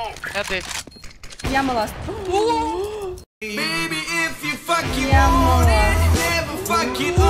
Я десь. Яма ласт. Baby, if you fucking Яма want ласт. it, never fucking